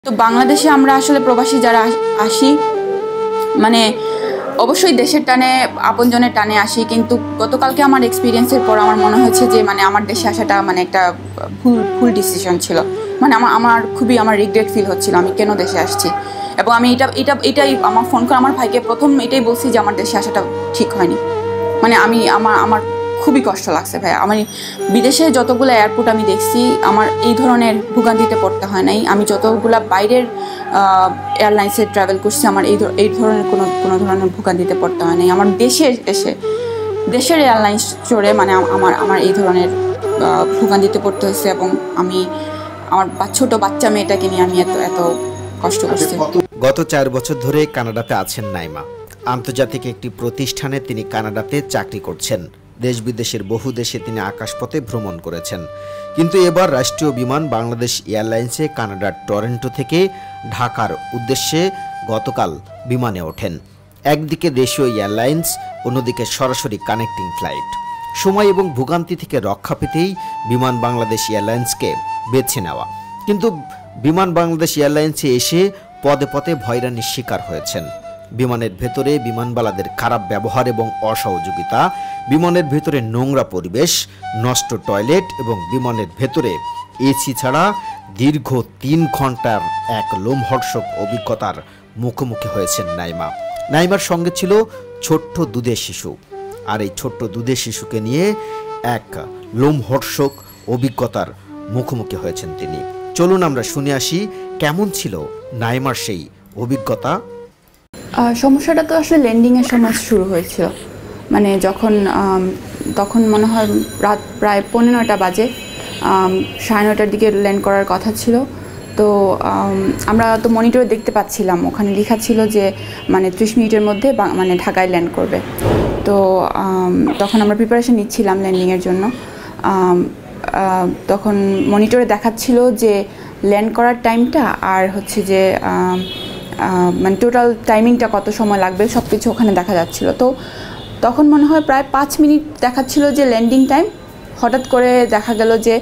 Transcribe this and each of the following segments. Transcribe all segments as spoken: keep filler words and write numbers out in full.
তো বাংলাদেশে আমরা আসলে প্রবাসী যারা আসি মানে অবশ্যই দেশের টানে আপনজনের টানে আসি, কিন্তু গতকালকে আমার এক্সপিরিয়েন্সের পর আমার মনে হয়েছে যে মানে আমার দেশে আসাটা মানে একটা ভুল ভুল ডিসিশন ছিল। মানে আমার আমার খুবই আমার রিগ্রেট ফিল হচ্ছিল আমি কেন দেশে আসছি, এবং আমি এটা এটা এটাই আমার ফোন করে আমার ভাইকে প্রথম এটাই বলছি যে আমার দেশে আসাটা ঠিক হয়নি। মানে আমি আমার আমার খুবই কষ্ট লাগছে ভাই। আমি বিদেশে যতগুলো এয়ারপোর্ট আমি দেখছি আমার এই ধরনের ভোগান্তিতে পড়তে হয় নাই। আমি যতগুলো বাইরের এয়ারলাইন্সে ট্রাভেল করছি আমার এই এই ধরনের কোনো কোনো ধরনের ভোগান্তিতে পড়তে হয় নাই। আমার দেশে এসে দেশের এয়ারলাইন্স চড়ে মানে আমার আমার এই ধরনের ভোগান্তিতে পড়তে হয়েছে, এবং আমি আমার ছোট বাচ্চা মেয়েটাকে নিয়ে আমি এত এত কষ্ট করছি। গত চার বছর ধরে কানাডাতে আছেন নাইমা। আন্তর্জাতিক একটি প্রতিষ্ঠানে তিনি কানাডাতে চাকরি করছেন। দেশ বিদেশের বহু দেশে তিনি আকাশপথে ভ্রমণ করেছেন, কিন্তু এবার রাষ্ট্রীয় বিমান বাংলাদেশ এয়ারলাইন্সে কানাডার টরন্টো থেকে ঢাকার উদ্দেশ্যে গতকাল বিমানে ওঠেন। একদিকে দেশীয় এয়ারলাইন্স, অন্যদিকে সরাসরি কানেক্টিং ফ্লাইট। সময় এবং ভোগান্তি থেকে রক্ষা পেতেই বিমান বাংলাদেশ এয়ারলাইন্সকে বেছে নেওয়া, কিন্তু বিমান বাংলাদেশ এয়ারলাইন্সে এসে পদে পদে ভয়রানির শিকার হয়েছেন। বিমানের ভেতরে বিমানবালাদের খারাপ ব্যবহার এবং অসহযোগিতা, বিমানের ভেতরে নোংরা পরিবেশ, নষ্ট টয়লেট এবং বিমানের ভেতরে এসি ছাড়া দীর্ঘ তিন ঘন্টার এক লোমহর্ষক অভিজ্ঞতার মুখোমুখি হয়েছেন নাইমা। নাইমার সঙ্গে ছিল ছোট্ট দুধের শিশু, আর এই ছোট্ট দুধের শিশুকে নিয়ে এক লোমহর্ষক অভিজ্ঞতার মুখোমুখি হয়েছেন তিনি। চলুন আমরা শুনে আসি কেমন ছিল নাইমার সেই অভিজ্ঞতা। সমস্যাটা তো আসলে ল্যান্ডিংয়ের সময় শুরু হয়েছিল। মানে যখন তখন মনে হয় রাত প্রায় পৌনে নয়টা বাজে, সাড়ে নয়টার দিকে ল্যান্ড করার কথা ছিল। তো আমরা তো মনিটরে দেখতে পাচ্ছিলাম ওখানে লেখা ছিল যে মানে ত্রিশ মিনিটের মধ্যে মানে ঢাকায় ল্যান্ড করবে। তো তখন আমরা প্রিপারেশন নিচ্ছিলাম ল্যান্ডিংয়ের জন্য। তখন মনিটরে দেখাচ্ছিল যে ল্যান্ড করার টাইমটা আর হচ্ছে যে মানে টোটাল টাইমিংটা কত সময় লাগবে সব কিছু ওখানে দেখা যাচ্ছিল। তো তখন মনে হয় প্রায় পাঁচ মিনিট দেখাচ্ছিল যে ল্যান্ডিং টাইম, হঠাৎ করে দেখা গেল যে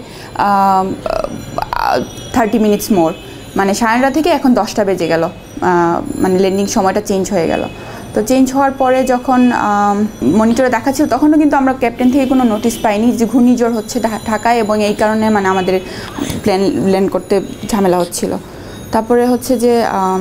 থার্টি মিনিটস মোর, মানে সাড়ে নটা থেকে এখন দশটা বেজে গেল, মানে ল্যান্ডিং সময়টা চেঞ্জ হয়ে গেল। তো চেঞ্জ হওয়ার পরে যখন মনিটরে দেখাচ্ছিল তখনও কিন্তু আমরা ক্যাপ্টেন থেকে কোনো নোটিশ পাইনি যে ঘূর্ণিঝড় হচ্ছে ঢাকায়, এবং এই কারণে মানে আমাদের প্লেন ল্যান্ড করতে ঝামেলা হচ্ছিল। তারপরে হচ্ছে যে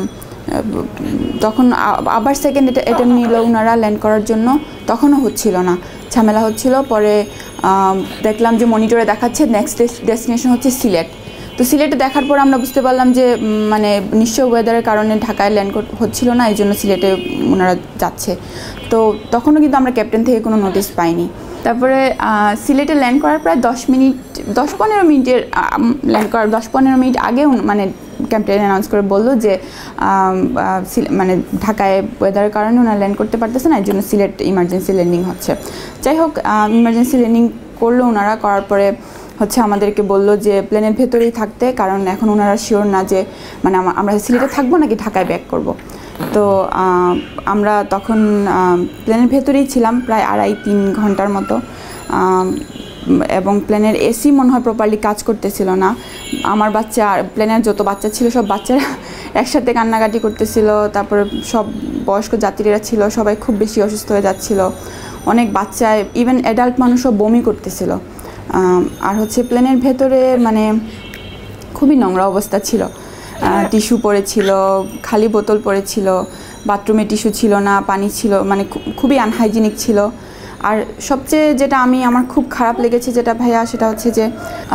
তখন আবার সেকেন্ড অ্যাটেম্প নিল ওনারা ল্যান্ড করার জন্য, তখনও হচ্ছিল না, ঝামেলা হচ্ছিল। পরে দেখলাম যে মনিটরে দেখাচ্ছে নেক্সট ডেস্টিনেশন হচ্ছে সিলেট। তো সিলেটে দেখার পর আমরা বুঝতে পারলাম যে মানে নিশ্চয় ওয়েদারের কারণে ঢাকায় ল্যান্ড হচ্ছিল না, এই জন্য সিলেটে ওনারা যাচ্ছে। তো তখনও কিন্তু আমরা ক্যাপ্টেন থেকে কোনো নোটিশ পাইনি। তারপরে সিলেটে ল্যান্ড করার প্রায় দশ মিনিট দশ পনেরো মিনিটের ল্যান্ড করার দশ পনেরো মিনিট আগে মানে ক্যাপ্টেন অ্যানাউন্স করে বললো যে মানে ঢাকায় ওয়েদারের কারণে ওনারা ল্যান্ড করতে পারতেছে না, এই জন্য সিলেট ইমার্জেন্সি ল্যান্ডিং হচ্ছে। যাই হোক, ইমার্জেন্সি ল্যান্ডিং করলো ওনারা। করার পরে হচ্ছে আমাদেরকে বললো যে প্লেনের ভেতরেই থাকতে, কারণ এখন ওনারা শিওর না যে মানে আমরা সিলেটে থাকবো নাকি ঢাকায় ব্যাক করব। তো আমরা তখন প্লেনের ভেতরেই ছিলাম প্রায় আড়াই তিন ঘন্টার মতো, এবং প্লেনের এসি মনে হয় প্রপারলি কাজ করতেছিল না। আমার বাচ্চা আর প্লেনের যত বাচ্চা ছিল সব বাচ্চারা একসাথে কান্নাকাটি করতেছিল। তারপরে সব বয়স্ক যাত্রীরা ছিল, সবাই খুব বেশি অসুস্থ হয়ে যাচ্ছিল। অনেক বাচ্চা ইভেন অ্যাডাল্ট মানুষও বমি করতেছিল। আর হচ্ছে প্লেনের ভেতরে মানে খুবই নোংরা অবস্থা ছিল, টিস্যু পড়েছিল, খালি বোতল পড়েছিল, বাথরুমে টিস্যু ছিল না, পানি ছিল, মানে খুবই আনহাইজিনিক ছিল। আর সবচেয়ে যেটা আমি আমার খুব খারাপ লেগেছে যেটা ভাইয়া, সেটা হচ্ছে যে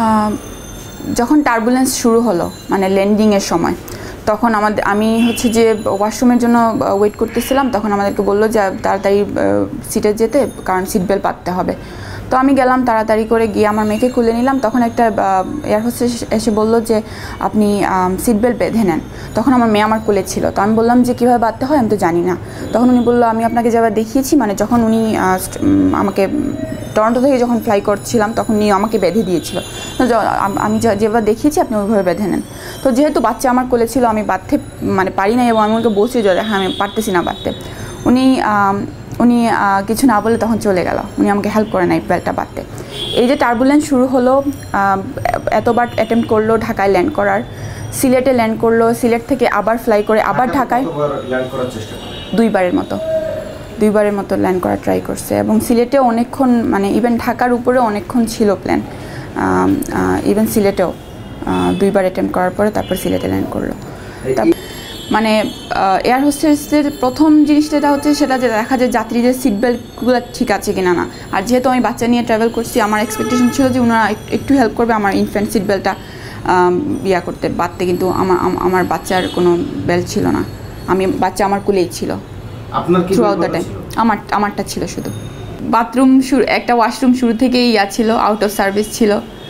যখন টার্বুলেন্স শুরু হলো মানে ল্যান্ডিংয়ের সময়, তখন আমাদের আমি হচ্ছে যে ওয়াশরুমের জন্য ওয়েট করতেছিলাম। তখন আমাদেরকে বললো যে তাড়াতাড়ি সিটে যেতে, কারণ সিট বেল্ট বাঁধতে হবে। তো আমি গেলাম তাড়াতাড়ি করে, গিয়ে আমার মেয়েকে খুলে নিলাম। তখন একটা এয়ার হোস্টেস এসে বললো যে আপনি সিট বেল্ট বেঁধে নেন। তখন আমার মেয়ে আমার কোলে ছিল। তো আমি বললাম যে কীভাবে বাঁধতে হয় আমি তো জানি না। তখন উনি বললো আমি আপনাকে যেভাবে দেখিয়েছি, মানে যখন উনি আমাকে টরন্টো থেকে যখন ফ্লাই করছিলাম তখন উনি আমাকে বেঁধে দিয়েছিল, আমি যেভাবে দেখিয়েছি আপনি ওইভাবে বেঁধে নেন। তো যেহেতু বাচ্চা আমার কোলে ছিল আমি বাঁধতে মানে পারি না, এবং আমি ওকে বলছি যে হ্যাঁ আমি পারতেছি না বাঁধতে। উনি উনি কিছু না বলে তখন চলে গেল, উনি আমাকে হেল্প করে নাই বেল্টটা বাঁধতে। এই যে টার্বুলেন্স শুরু হলো, এতবার অ্যাটেম্প্ট করলো ঢাকায় ল্যান্ড করার, সিলেটে ল্যান্ড করলো, সিলেট থেকে আবার ফ্লাই করে আবার ঢাকায় দুইবারের মতো দুইবারের মতো ল্যান্ড করার ট্রাই করছে। এবং সিলেটে অনেকক্ষণ মানে ইভেন ঢাকার উপরে অনেকক্ষণ ছিল প্ল্যান, ইভেন সিলেটেও দুইবার অ্যাটেম্প করার পরে তারপর সিলেটে ল্যান্ড করলো। মানে এয়ার হোস্টেসের প্রথম জিনিসটা এটা হচ্ছে সেটা যে দেখা যায় যাত্রীদের সিট বেল্টগুলো ঠিক আছে কিনা না। আর যেহেতু আমি বাচ্চা নিয়ে ট্রাভেল করছি, আমার এক্সপেকটেশন ছিল যে ওনারা একটু হেল্প করবে আমার ইনফ্যান্ট সিট বেল্টটা ইয়া করতে বাঁধতে, কিন্তু আমার আমার বাচ্চার কোনো বেল্ট ছিল না। আমি বাচ্চা আমার কুলেই ছিল থ্রু আউট দ্য টাইম। আমার আমারটা ছিল শুধু। বাথরুম শুরু একটা ওয়াশরুম শুরু থেকেই ইয়া ছিল, আউট অফ সার্ভিস ছিল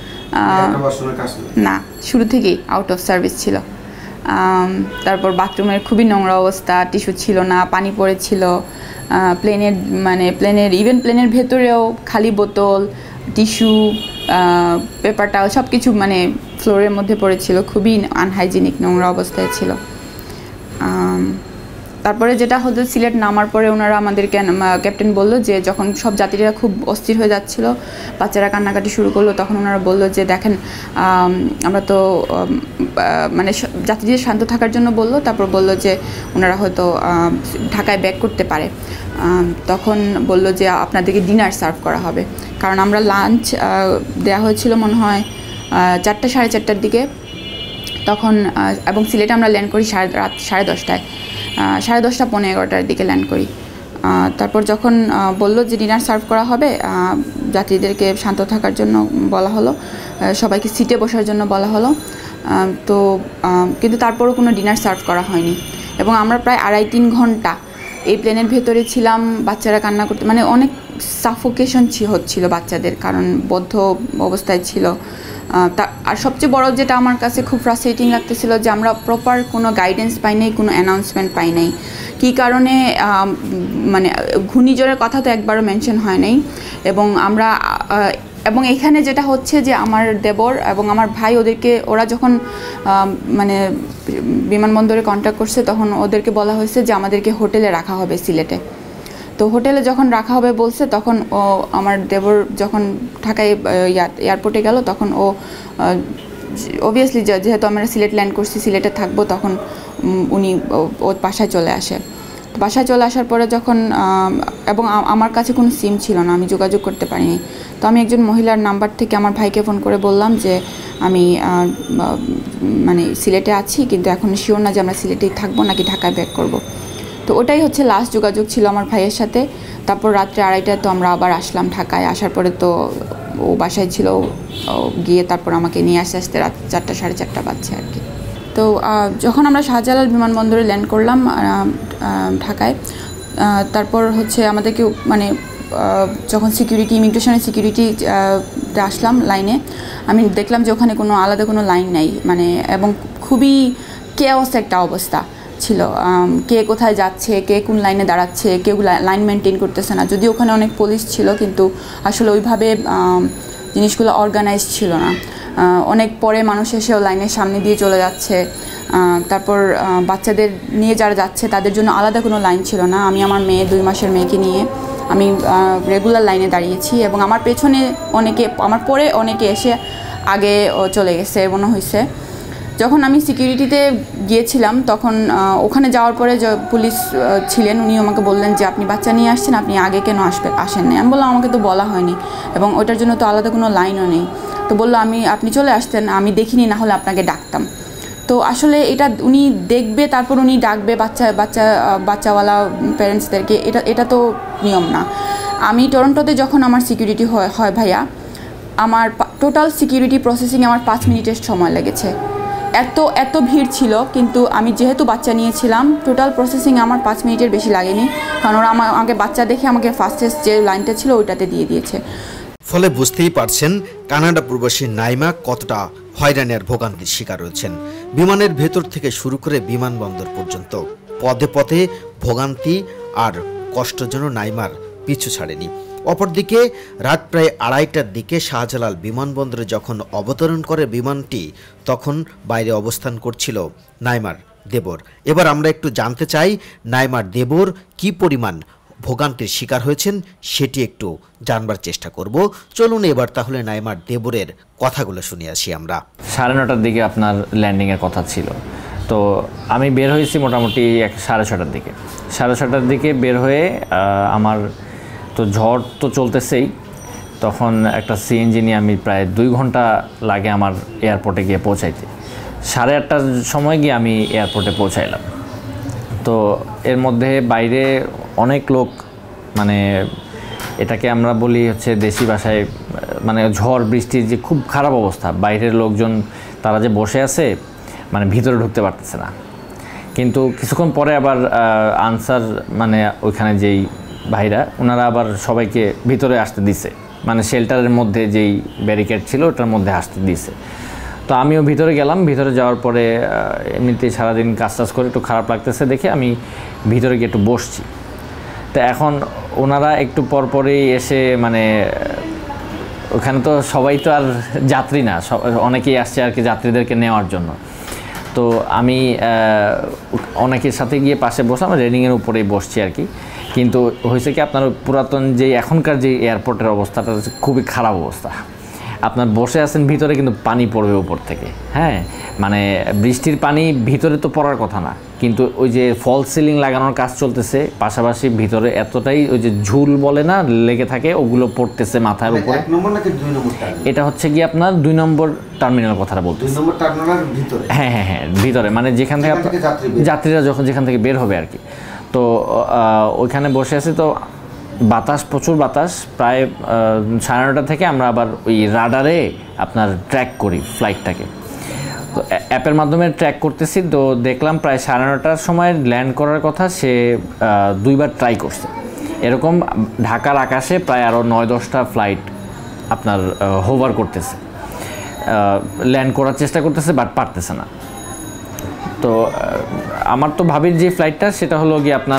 না, শুরু থেকেই আউট অফ সার্ভিস ছিল। তারপর বাথরুমের খুবই নোংরা অবস্থা, টিস্যু ছিল না, পানি পড়েছিল প্লেনের, মানে প্লেনের ইভেন প্লেনের ভেতরেও খালি বোতল, টিস্যু, পেপার টাওয়াল সব কিছু মানে ফ্লোরের মধ্যে পড়েছিল, খুবই আনহাইজিনিক নোংরা অবস্থায় ছিল। তারপরে যেটা হতো সিলেট নামার পরে ওনারা আমাদেরকে ক্যাপ্টেন বললো যে যখন সব যাত্রীরা খুব অস্থির হয়ে যাচ্ছিলো, বাচ্চারা কান্নাকাটি শুরু করলো, তখন ওনারা বললো যে দেখেন আমরা তো মানে যাত্রীদের শান্ত থাকার জন্য বললো। তারপর বললো যে ওনারা হয়তো ঢাকায় ব্যাক করতে পারে। তখন বললো যে আপনাদেরকে ডিনার সার্ভ করা হবে, কারণ আমরা লাঞ্চ দেওয়া হয়েছিল মনে হয় চারটা সাড়ে চারটার দিকে তখন, এবং সিলেটে আমরা ল্যান্ড করি সাড়ে রাত সাড়ে দশটায় সাড়ে দশটা পনেরো এগারোটার দিকে ল্যান্ড করি। তারপর যখন বললো যে ডিনার সার্ভ করা হবে, যাত্রীদেরকে শান্ত থাকার জন্য বলা হলো, সবাইকে সিটে বসার জন্য বলা হলো। তো কিন্তু তারপরও কোনো ডিনার সার্ভ করা হয়নি, এবং আমরা প্রায় আড়াই তিন ঘন্টা এই প্লেনের ভেতরে ছিলাম। বাচ্চারা কান্না করতে মানে অনেক সাফোকেশন হচ্ছিল বাচ্চাদের, কারণ বদ্ধ অবস্থায় ছিল। তা আর সবচেয়ে বড় যেটা আমার কাছে খুব ফ্রাস্ট্রেটিং লাগতেছিল যে আমরা প্রপার কোনো গাইডেন্স পাই নাই, কোনো অ্যানাউন্সমেন্ট পাই নাই। কী কারণে মানে ঘূর্ণিঝড়ের কথা তো একবারও মেনশন হয় নাই। এবং আমরা এবং এখানে যেটা হচ্ছে যে আমার দেবর এবং আমার ভাই ওদেরকে ওরা যখন মানে বিমানবন্দরে কন্ট্যাক্ট করছে তখন ওদেরকে বলা হয়েছে যে আমাদেরকে হোটেলে রাখা হবে সিলেটে। তো হোটেলে যখন রাখা হবে বলছে, তখন ও আমার দেবর যখন ঢাকায় এয়ারপোর্টে গেল তখন ও অবভিয়াসলি যেহেতু আমরা সিলেট ল্যান্ড করছি, সিলেটে থাকবো, তখন উনি ওর বাসায় চলে আসে। বাসায় চলে আসার পরে যখন এবং আমার কাছে কোনো সিম ছিল না, আমি যোগাযোগ করতে পারিনি। তো আমি একজন মহিলার নাম্বার থেকে আমার ভাইকে ফোন করে বললাম যে আমি মানে সিলেটে আছি, কিন্তু এখন শিওর না যে আমরা সিলেটেই থাকবো নাকি ঢাকায় ব্যাক করব। তো ওটাই হচ্ছে লাস্ট যোগাযোগ ছিল আমার ভাইয়ের সাথে। তারপর রাত্রে আড়াইটায় তো আমরা আবার আসলাম ঢাকায়। আসার পরে তো ও বাসায় ছিল, গিয়ে তারপর আমাকে নিয়ে আসতে আসতে রাত চারটা সাড়ে চারটা বাজছে আর কি। তো যখন আমরা শাহজালাল বিমানবন্দরে ল্যান্ড করলাম ঢাকায়, তারপর হচ্ছে আমাদেরকে মানে যখন সিকিউরিটি ইমিগ্রেশনের সিকিউরিটি আসলাম লাইনে, আমি দেখলাম যে ওখানে কোনো আলাদা কোনো লাইন নাই, মানে এবং খুবই কেওস একটা অবস্থা ছিল। কে কোথায় যাচ্ছে, কে কোন লাইনে দাঁড়াচ্ছে, কেউ লাইন মেনটেন করতেছে না। যদিও ওখানে অনেক পুলিশ ছিল, কিন্তু আসলে ওইভাবে জিনিসগুলো অর্গানাইজড ছিল না। অনেক পরে মানুষ এসেও লাইনের সামনে দিয়ে চলে যাচ্ছে। তারপর বাচ্চাদের নিয়ে যারা যাচ্ছে তাদের জন্য আলাদা কোনো লাইন ছিল না। আমি আমার মেয়ে দুই মাসের মেয়েকে নিয়ে আমি রেগুলার লাইনে দাঁড়িয়েছি, এবং আমার পেছনে অনেকে, আমার পরে অনেকে এসে আগে চলে গেছে মনে হয়েছে। যখন আমি সিকিউরিটিতে গিয়েছিলাম তখন ওখানে যাওয়ার পরে যে পুলিশ ছিলেন উনি আমাকে বললেন যে আপনি বাচ্চা নিয়ে আসছেন, আপনি আগে কেন আসবে আসেন না। আমি বললাম আমাকে তো বলা হয়নি, এবং ওটার জন্য তো আলাদা কোনো লাইনও নেই। তো বললো আমি আপনি চলে আসতেন, আমি দেখিনি, না হলে আপনাকে ডাকতাম। তো আসলে এটা উনি দেখবে, তারপর উনি ডাকবে বাচ্চা বাচ্চা বাচ্চাওয়ালা প্যারেন্টসদেরকে, এটা এটা তো নিয়ম না। আমি টরন্টোতে যখন আমার সিকিউরিটি হয় হয় ভাইয়া, আমার টোটাল সিকিউরিটি প্রসেসিংয়ে আমার পাঁচ মিনিটের সময় লেগেছে। এত এত ভিড় ছিল, কিন্তু আমি যেহেতু বাচ্চা নিয়েছিলাম টোটাল প্রসেসিং আমার পাঁচ মিনিটের বেশি লাগেনি, কারণ ওরা আমার আমাকে বাচ্চা দেখে আমাকে ফাস্টেস্ট যে লাইনটা ছিল ওইটাতে দিয়ে দিয়েছে। ফলে বুঝতেই পারছেন কানাডা প্রবাসী নাইমা কতটা হয়রানি আর ভোগান্তির শিকার হয়েছেন। বিমানের ভেতর থেকে শুরু করে বিমানবন্দর পর্যন্ত পদে পদে ভোগান্তি আর কষ্ট যেন নাইমার পিছু ছাড়েনি। অপরদিকে রাত প্রায় আড়াইটার দিকে শাহজালাল বিমানবন্দরে যখন অবতরণ করে বিমানটি, তখন বাইরে অবস্থান করছিল নাইমার দেবর। এবার আমরা একটু জানতে চাই নাইমার দেবর কি পরিমাণ ভোগান্তির শিকার হয়েছেন সেটি একটু জানবার চেষ্টা করব। চলুন এবার তাহলে নাইমার দেবরের কথাগুলো শুনে আসি আমরা। সাড়ে নটার দিকে আপনার ল্যান্ডিংয়ের কথা ছিল, তো আমি বের হয়েছি মোটামুটি এক সাড়ে ছটার দিকে সাড়ে ছটার দিকে বের হয়ে আমার তো ঝড় তো চলতেছেই, তখন একটা সিএনজি নিয়ে আমি প্রায় দুই ঘন্টা লাগে আমার এয়ারপোর্টে গিয়ে পৌঁছাইতে। সাড়ে আটটার সময় গিয়ে আমি এয়ারপোর্টে পৌঁছাইলাম। তো এর মধ্যে বাইরে অনেক লোক, মানে এটাকে আমরা বলি হচ্ছে দেশি ভাষায় মানে ঝড় বৃষ্টির যে খুব খারাপ অবস্থা, বাইরের লোকজন তারা যে বসে আছে মানে ভিতরে ঢুকতে পারতেছে না। কিন্তু কিছুক্ষণ পরে আবার আনসার মানে ওইখানে যেই ভাইরা ওনারা আবার সবাইকে ভিতরে আসতে দিছে, মানে শেল্টারের মধ্যে যেই ব্যারিকেড ছিল ওটার মধ্যে আসতে দিছে। তো আমিও ভিতরে গেলাম। ভিতরে যাওয়ার পরে এমনিতেই সারাদিন কাজ টাজ করে একটু খারাপ লাগতেছে দেখে আমি ভিতরে গিয়ে একটু বসছি। তো এখন ওনারা একটু পরপরই এসে মানে ওখানে তো সবাই তো আর যাত্রী না, অনেকেই আসছে আর কি যাত্রীদেরকে নেওয়ার জন্য। তো আমি অনেকের সাথে গিয়ে পাশে বসলাম, রেলিংয়ের উপরেই বসছি আর কি। কিন্তু হয়েছে কি আপনার পুরাতন যে এখনকার যে এয়ারপোর্টের অবস্থাটা খুবই খারাপ অবস্থা। আপনার বসে আছেন ভিতরে কিন্তু পানি পড়বে উপর থেকে, হ্যাঁ মানে বৃষ্টির পানি ভিতরে তো পড়ার কথা না, কিন্তু ওই যে ফল সিলিং লাগানোর কাজ চলতেছে পাশাপাশি ভিতরে এতটাই ওই যে ঝুল বলে না লেগে থাকে, ওগুলো পড়তেছে মাথার উপরে। এটা হচ্ছে কি আপনার দুই নম্বর টার্মিনাল কথাটা বলতেছে, হ্যাঁ হ্যাঁ হ্যাঁ ভিতরে, মানে যেখান থেকে যাত্রীরা যখন যেখান থেকে বের হবে আর কি। তো ওইখানে বসে আছি, তো বাতাস প্রচুর বাতাস। প্রায় সাড়ে নটা থেকে আমরা আবার ওই রাডারে আপনার ট্র্যাক করি ফ্লাইটটাকে, তো অ্যাপের মাধ্যমে ট্র্যাক করতেছি। তো দেখলাম প্রায় সাড়ে নটার সময় ল্যান্ড করার কথা, সে দুইবার ট্রাই করছে। এরকম ঢাকার আকাশে প্রায় আরও নয় দশটা ফ্লাইট আপনার হোভার করতেছে, ল্যান্ড করার চেষ্টা করতেছে বাট পারতেছে না। তো আমার তো ভাবির যে ফ্লাইটটা সেটা হলো গিয়ে আপনার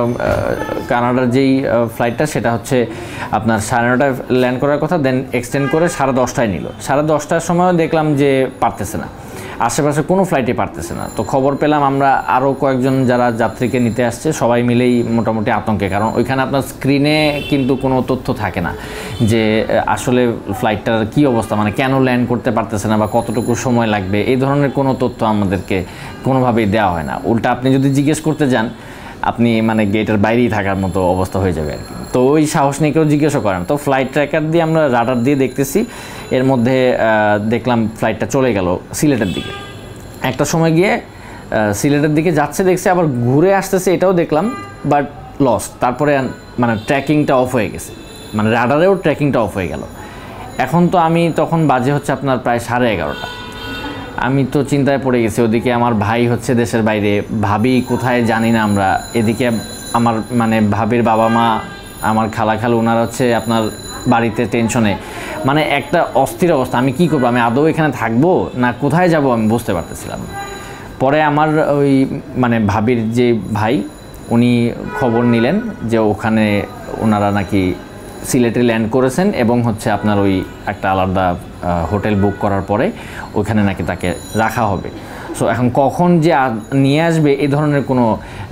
কানাডার যেই ফ্লাইটটা সেটা হচ্ছে আপনার সাড়ে নটায় ল্যান্ড করার কথা, দেন এক্সটেন্ড করে সাড়ে দশটায় নিল। সাড়ে দশটার সময়ও দেখলাম যে পারতেছে না, আশেপাশে কোনো ফ্লাইটে পারতেছে না। তো খবর পেলাম আমরা আরও কয়েকজন যারা যাত্রীকে নিতে আসছে সবাই মিলেই মোটামুটি আতঙ্কে, কারণ ওইখানে আপনার স্ক্রিনে কিন্তু কোনো তথ্য থাকে না যে আসলে ফ্লাইটটার কী অবস্থা, মানে কেন ল্যান্ড করতে পারতেছে না বা কতটুকু সময় লাগবে, এই ধরনের কোনো তথ্য আমাদেরকে কোনোভাবেই দেওয়া হয় না। উল্টা আপনি যদি জিজ্ঞেস করতে যান আপনি মানে গেটের বাইরেই থাকার মতো অবস্থা হয়ে যাবে আর কি। তো ওই সাহস নিয়ে কেউ জিজ্ঞাসা করেন। তো ফ্লাইট ট্র্যাকার দিয়ে আমরা রাডার দিয়ে দেখতেছি, এর মধ্যে দেখলাম ফ্লাইটটা চলে গেল সিলেটের দিকে। একটা সময় গিয়ে সিলেটের দিকে যাচ্ছে দেখছি, আবার ঘুরে আসতেছে এটাও দেখলাম, বাট লস। তারপরে মানে ট্র্যাকিংটা অফ হয়ে গেছে, মানে রাডারেও ট্র্যাকিংটা অফ হয়ে গেল। এখন তো আমি তখন বাজে হচ্ছে আপনার প্রায় সাড়ে এগারোটা, আমি তো চিন্তায় পড়ে গেছি। ওদিকে আমার ভাই হচ্ছে দেশের বাইরে, ভাবি কোথায় জানি না আমরা, এদিকে আমার মানে ভাবির বাবা মা, আমার খালা খালু ওনারা হচ্ছে আপনার বাড়িতে টেনশনে, মানে একটা অস্থির অবস্থা। আমি কি করবো, আমি আদৌ এখানে থাকবো না কোথায় যাব আমি বুঝতে পারতেছিলাম না। পরে আমার ওই মানে ভাবির যে ভাই উনি খবর নিলেন যে ওখানে ওনারা নাকি সিলেটে ল্যান্ড করেছেন এবং হচ্ছে আপনার ওই একটা আলাদা হোটেল বুক করার পরে ওখানে নাকি তাকে রাখা হবে। সো এখন কখন যে নিয়ে আসবে এই ধরনের কোনো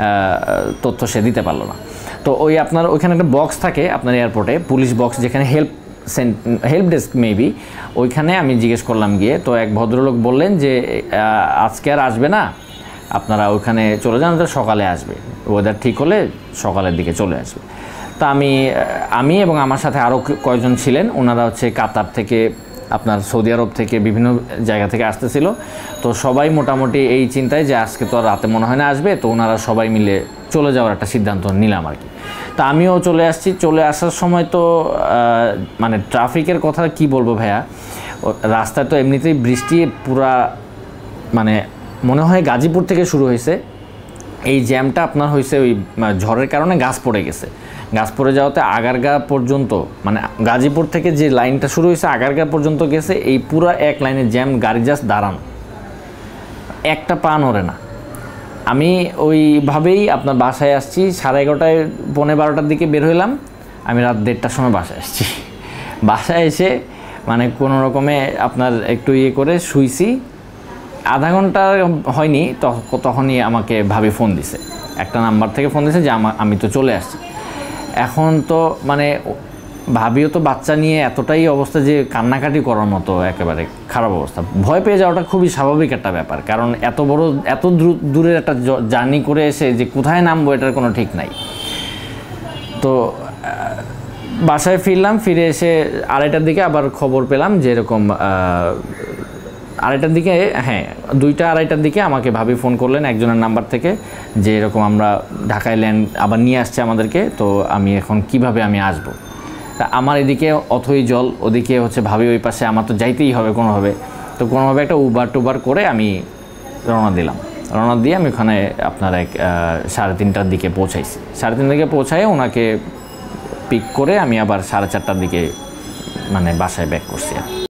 তথ্য সে দিতে পারলো না। তো ওই আপনার ওইখানে একটা বক্স থাকে আপনার এয়ারপোর্টে, পুলিশ বক্স, যেখানে হেল্প হেল্প ডেস্ক মেবি, ওইখানে আমি জিজ্ঞেস করলাম গিয়ে। তো এক ভদ্রলোক বললেন যে আজকে আর আসবে না, আপনারা ওইখানে চলে যান, ওটা সকালে আসবে, ওয়েদার ঠিক হলে সকালের দিকে চলে আসবে। তা আমি আমি এবং আমার সাথে আরও কয়েকজন ছিলেন, ওনারা হচ্ছে কাতার থেকে আপনার সৌদি আরব থেকে বিভিন্ন জায়গা থেকে আসতেছিল। তো সবাই মোটামুটি এই চিন্তায় যে আজকে তো আর রাতে মনে হয় না আসবে, তো ওনারা সবাই মিলে চলে যাওয়ার একটা সিদ্ধান্ত নিলাম আর কি। তা আমিও চলে আসছি। চলে আসার সময় তো মানে ট্রাফিকের কথা কি বলবো ভাইয়া, রাস্তায় তো এমনিতেই বৃষ্টি পুরা, মানে মনে হয় গাজীপুর থেকে শুরু হয়েছে। এই জ্যামটা আপনার হয়েছে ওই ঝড়ের কারণে গাছ পড়ে গেছে, গাছ পড়ে যাওয়াতে আগারগা পর্যন্ত, মানে গাজীপুর থেকে যে লাইনটা শুরু হয়েছে আগারগা পর্যন্ত গেছে, এই পুরো এক লাইনের জ্যাম, গাড়ি জাস্ট দাঁড়ানো, একটা পা নড়ে না। আমি ওইভাবেই আপনার বাসায় আসছি, সাড়ে এগারোটায় পৌনে বারোটার দিকে বের হইলাম, আমি রাত দেড়টার সময় বাসায় আসছি। বাসায় এসে মানে কোনো রকমে আপনার একটু ইয়ে করে শুইছি, আধা ঘন্টা হয়নি তখনই আমাকে ভাবি ফোন দিছে, একটা নাম্বার থেকে ফোন দিছে যে আমি তো চলে আসছি। এখন তো মানে ভাবিও তো বাচ্চা নিয়ে এতটাই অবস্থা যে কান্নাকাটি করার মতো একেবারে খারাপ অবস্থা। ভয় পেয়ে যাওয়াটা খুবই স্বাভাবিক একটা ব্যাপার, কারণ এত বড় এত দূরের একটা জার্নি করে এসে যে কোথায় নামবো এটার কোনো ঠিক নাই। তো বাসায় ফিরলাম, ফিরে এসে আড়াইটার দিকে আবার খবর পেলাম যে এরকম আড়াইটার দিকে, হ্যাঁ দুইটা আড়াইটার দিকে আমাকে ভাবি ফোন করলেন একজনের নাম্বার থেকে যে এরকম আমরা ঢাকায় ল্যান্ড আবার নিয়ে আসছে আমাদেরকে, তো আমি এখন কিভাবে আমি আসবো। তা আমার এদিকে অথই জল, ওদিকে হচ্ছে ভাবি ওই পাশে, আমার তো যাইতেই হবে কোনোভাবে। তো কোনোভাবে একটা উবার টুবার করে আমি রওনা দিলাম। রওনা দিয়ে আমি ওখানে আপনার এক সাড়ে তিনটার দিকে পৌঁছাইছি। সাড়ে তিনটার দিকে পৌঁছায় ওনাকে পিক করে আমি আবার সাড়ে চারটার দিকে মানে বাসায় ব্যাক করছি।